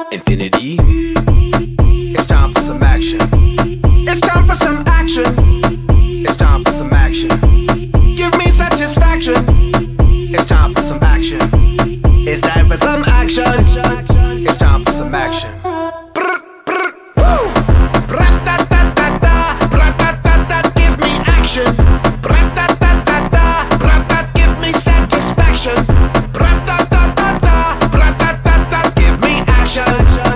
Infinity. It's time for some action. It's time for some action. It's time for some action. Give me satisfaction. It's time for some action. It's time for some action. It's time for some action. Give me action. Give me satisfaction. Give me action.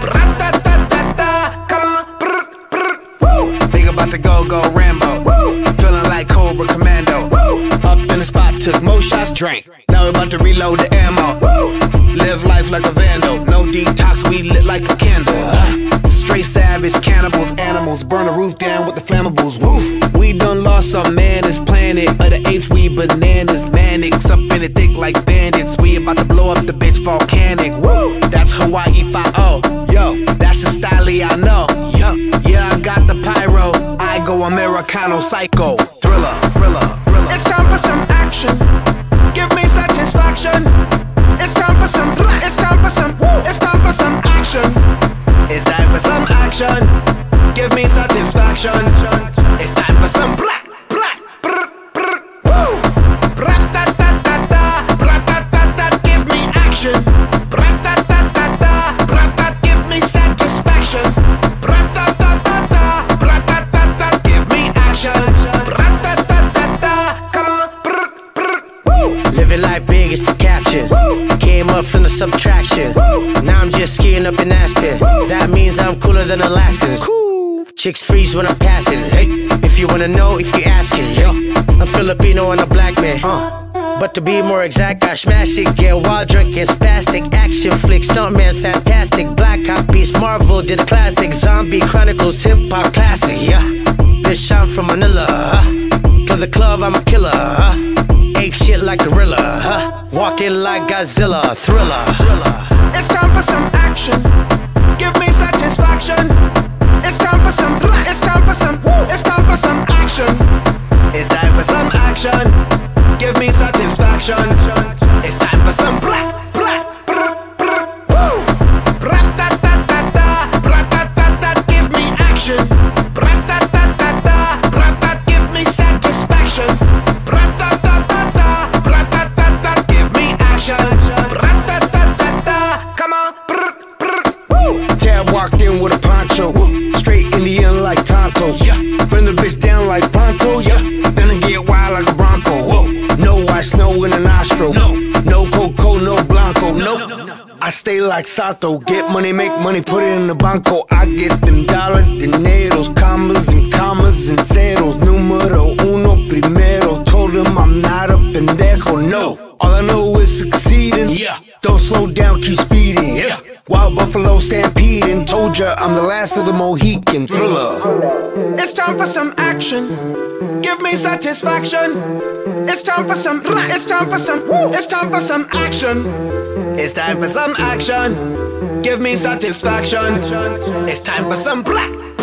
Come on. Think about the go-go Rambo. Feeling like Cobra Commando. Up in the spot, took more shots, drank. Now we're about to reload the ammo. Live life like a vandal. No detox, we lit like a candle. Straight savage, cannibals, animals. Burn the roof down with the flammables. Woof. We done lost our man, this planet. Of the apes, we bananas, manics. Up in it thick like bandits. We about to blow up the bitch volcanic. Woo. That's Hawaii 5-0. Yo, that's a style I know. Yo, yeah, I got the pyro. I go Americano psycho. Thriller, thriller, thriller. It's time for some action. Give me satisfaction. It's time for some. It's time for some. It's time for some action. It's time for some action. Give me satisfaction. It's time for some Woo. Give me action. Give me satisfaction. Give me action. Come on. Living life big is to capture. Came up from the subtraction. Now I'm just skiing up in Aspen. That means I'm cooler than Alaskans. Chicks freeze when I'm passing. Hey, if you wanna know, if you're asking, yo, I'm Filipino and a black man. But to be more exact, I smash it, get wild, drinking, spastic, action flick, stuntman, fantastic, black cop beast, Marvel did a classic, zombie chronicles, hip hop classic, yeah. Bitch, I'm from Manila, to the club, I'm a killer, ape shit like gorilla, walking like Godzilla, thriller. It's time for some action. Give me satisfaction. It's time for some. It's time for some. It's time for some action. It's time for some action. Give me satisfaction. It's time for some Give me action. Give me satisfaction. Give me action. Come on. Tab walked in with a poncho. Straight Indian like Tonto. Bring the bitch down like Pronto. Then I get wild like a Bronco. No white snow in a nostril. No Coco, no Blanco. I stay like Sato. Get money, make money, put it in the banco. I get them dollars, dineros, commas and zeros. Numero uno primero. Told him I'm not a pendejo, no. All I know is succeeding. Don't slow down, keep speeding. Wild buffalo stampeding. Told ya I'm the last of the Mohican. Thriller. It's time for some action. Give me satisfaction. It's time for some. It's time for some. It's time for some action. It's time for some action. Give me satisfaction. It's time for some black.